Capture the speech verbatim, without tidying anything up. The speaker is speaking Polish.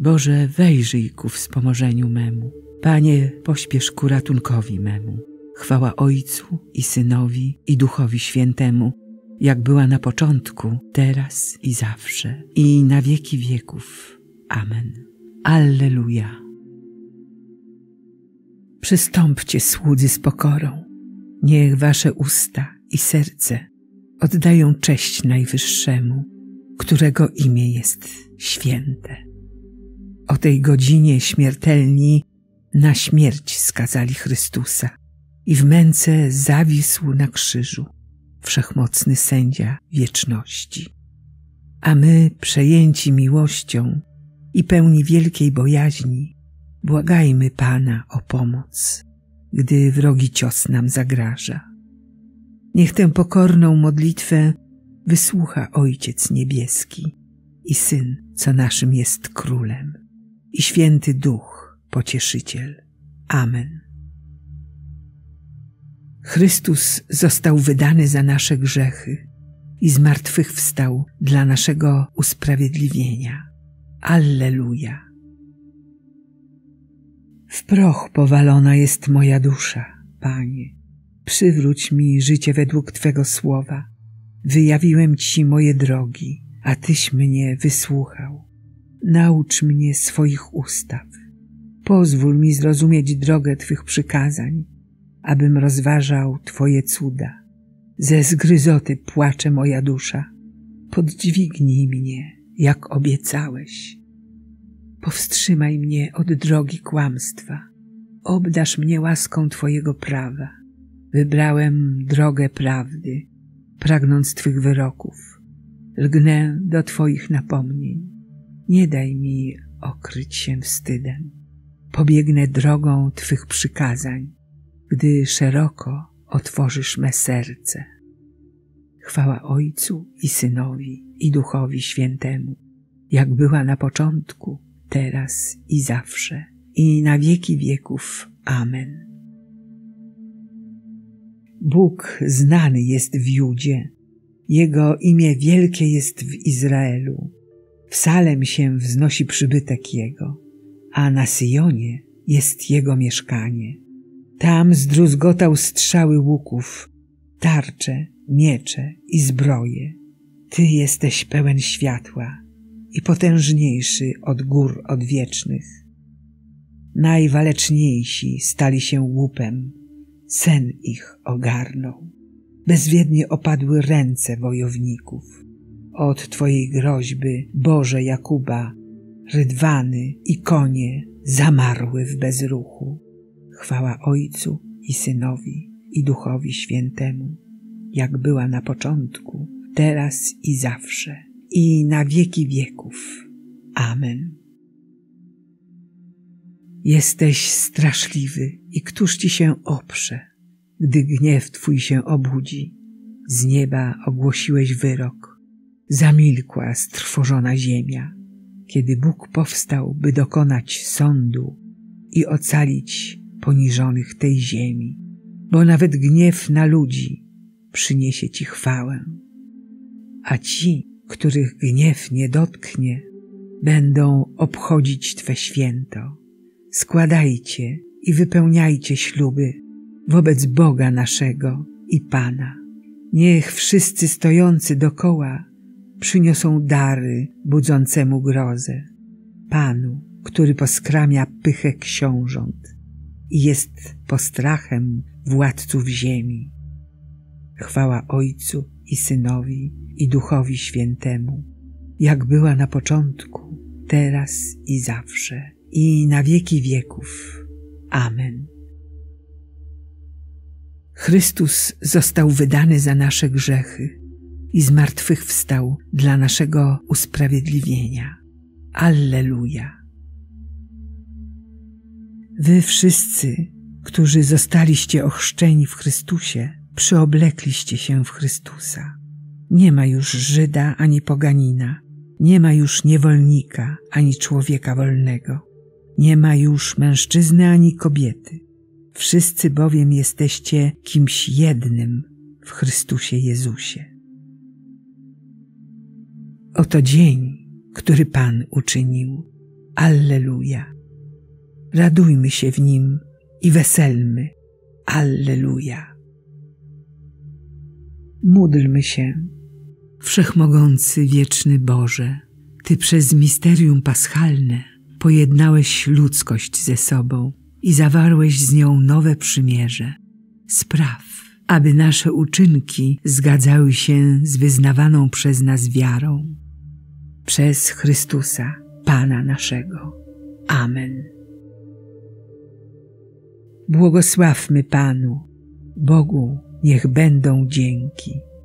Boże, wejrzyj ku wspomożeniu memu. Panie, pośpiesz ku ratunkowi memu. Chwała Ojcu i Synowi i Duchowi Świętemu, jak była na początku, teraz i zawsze, i na wieki wieków. Amen. Alleluja. Przystąpcie, słudzy, z pokorą. Niech wasze usta i serce oddają cześć Najwyższemu, którego imię jest święte. O tej godzinie śmiertelni na śmierć skazali Chrystusa i w męce zawisł na krzyżu wszechmocny sędzia wieczności. A my, przejęci miłością i pełni wielkiej bojaźni, błagajmy Pana o pomoc, gdy wrogi cios nam zagraża. Niech tę pokorną modlitwę wysłucha Ojciec Niebieski i Syn, co naszym jest Królem, i Święty Duch, Pocieszyciel. Amen. Chrystus został wydany za nasze grzechy i zmartwychwstał dla naszego usprawiedliwienia. Alleluja. W proch powalona jest moja dusza, Panie. Przywróć mi życie według Twego słowa. Wyjawiłem Ci moje drogi, a Tyś mnie wysłuchał. Naucz mnie swoich ustaw. Pozwól mi zrozumieć drogę Twych przykazań, abym rozważał Twoje cuda. Ze zgryzoty płacze moja dusza. Podźwignij mnie, jak obiecałeś. Powstrzymaj mnie od drogi kłamstwa. Obdarz mnie łaską Twojego prawa. Wybrałem drogę prawdy, pragnąc Twych wyroków. Lgnę do Twoich napomnień. Nie daj mi okryć się wstydem. Pobiegnę drogą Twych przykazań, gdy szeroko otworzysz me serce. Chwała Ojcu i Synowi i Duchowi Świętemu, jak była na początku, teraz i zawsze, i na wieki wieków. Amen. Bóg znany jest w Judzie, Jego imię wielkie jest w Izraelu. W Salem się wznosi przybytek Jego, a na Syjonie jest Jego mieszkanie. Tam zdruzgotał strzały łuków, tarcze, miecze i zbroje. Ty jesteś pełen światła i potężniejszy od gór odwiecznych. Najwaleczniejsi stali się łupem, sen ich ogarnął. Bezwiednie opadły ręce wojowników. Od Twojej groźby, Boże Jakuba, rydwany i konie zamarły w bezruchu. Chwała Ojcu i Synowi i Duchowi Świętemu, jak była na początku, teraz i zawsze, i na wieki wieków. Amen. Jesteś straszliwy i któż Ci się oprze, gdy gniew Twój się obudzi. Z nieba ogłosiłeś wyrok, zamilkła strwożona ziemia, kiedy Bóg powstał, by dokonać sądu i ocalić poniżonych tej ziemi, bo nawet gniew na ludzi przyniesie Ci chwałę. A ci, których gniew nie dotknie, będą obchodzić Twe święto. Składajcie i wypełniajcie śluby wobec Boga naszego i Pana. Niech wszyscy stojący dokoła przyniosą dary budzącemu grozę, Panu, który poskramia pychę książąt i jest postrachem władców ziemi. Chwała Ojcu i Synowi i Duchowi Świętemu, jak była na początku, teraz i zawsze, i na wieki wieków. Amen. Chrystus został wydany za nasze grzechy i zmartwychwstał dla naszego usprawiedliwienia. Alleluja. Wy wszyscy, którzy zostaliście ochrzczeni w Chrystusie, przyoblekliście się w Chrystusa. Nie ma już Żyda ani poganina, nie ma już niewolnika ani człowieka wolnego, nie ma już mężczyzny ani kobiety. Wszyscy bowiem jesteście kimś jednym w Chrystusie Jezusie. Oto dzień, który Pan uczynił. Alleluja. Radujmy się w Nim i weselmy. Alleluja. Módlmy się. Wszechmogący, wieczny Boże, Ty przez misterium paschalne pojednałeś ludzkość ze sobą i zawarłeś z nią nowe przymierze. Spraw, aby nasze uczynki zgadzały się z wyznawaną przez nas wiarą. Przez Chrystusa, Pana naszego. Amen. Błogosławmy Panu, Bogu niech będą dzięki.